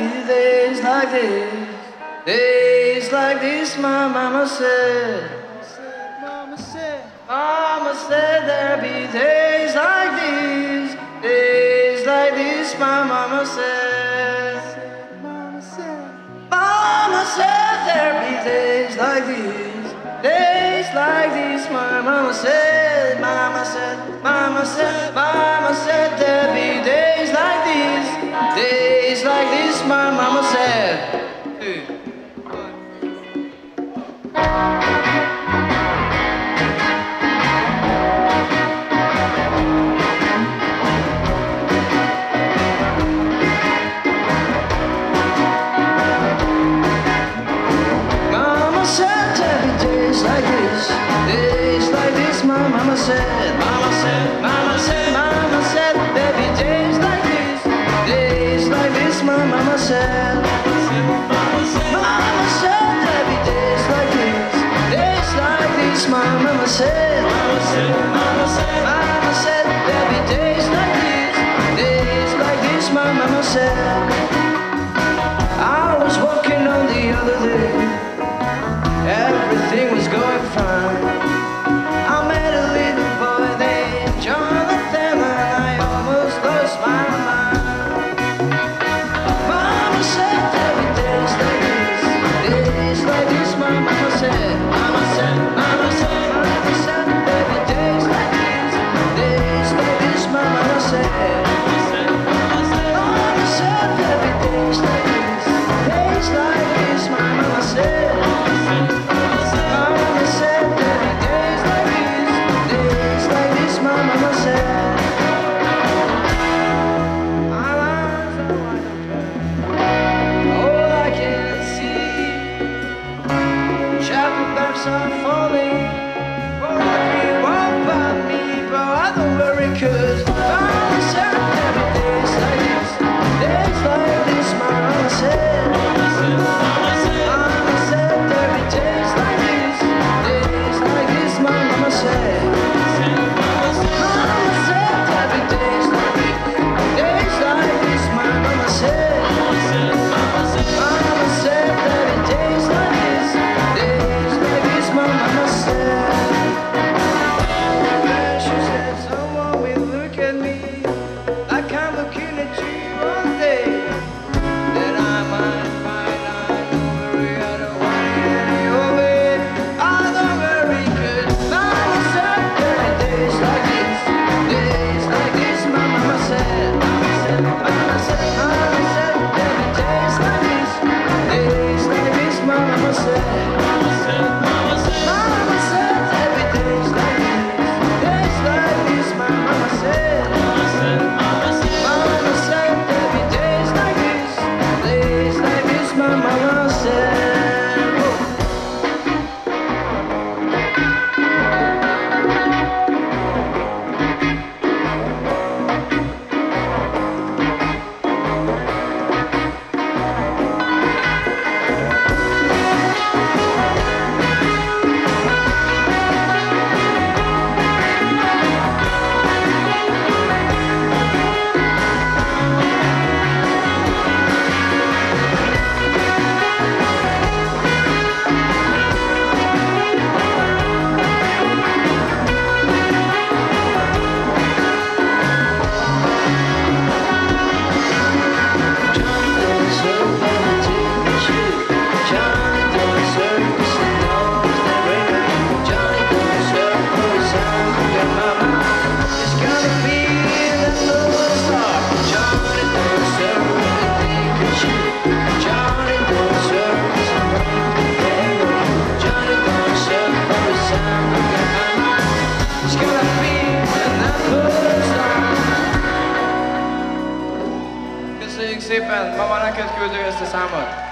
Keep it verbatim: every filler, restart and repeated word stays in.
be days like this, days like this, my mama said. Mama said, mama said there'll be days like these, days like this, my mama said. Mama said, mama said there'll be days like these, days like these, my mama said. Mama said, mama said, mama said there'll be days like these, days like this, my mama said. Two, one. Mama said there'll be days like this, days like this, my mama said. Mama said, mama said, mama said there'll be days like this, days like this, my mama said. Mama said there'll be days like this, days like this, my mama said. Mama said, mama said, mama said there'll be days like this, days like this, my mama said. I was walking on the other day, everything was going fine. I met a little boy named Jonathan and I almost lost my mind. Mama said there'll be days like this, days like this, my mama said. Mama said, mama said, mama said there'll be days like this, days like this, my mama said. Mama said there'll be days like this, days like this, my mama said. Mama said there'll be days like this, days like this, my mama said. My eyes are wide open, all I can see, chapel bells are falling, all I can walk by me, but I don't worry 'cause mama said there'll be days like this, days like this, my mama said. Mama said there'll be days like this, days like this, my mama said. Mama said there'll be days like this, days like this, my mama said. Mama said there'll be days like this, days like this, my mama said. Then she said someone will look at me like I'm looking at you all day. Then I might find I don't worry, I don't want it any your way. I don't worry 'cause mama said there'll be days like this, days like this, my mama said. Mama said, mama said, mama said there'll be days like this, days like this, my mama said. Mama said, mama said, mama said there'll be days like this, days like this, my mama said. Mama said, mama said, mama said there'll be days like this, days like this, my mama said. Köszönjük szépen, ma van neked küldő ezt a számot.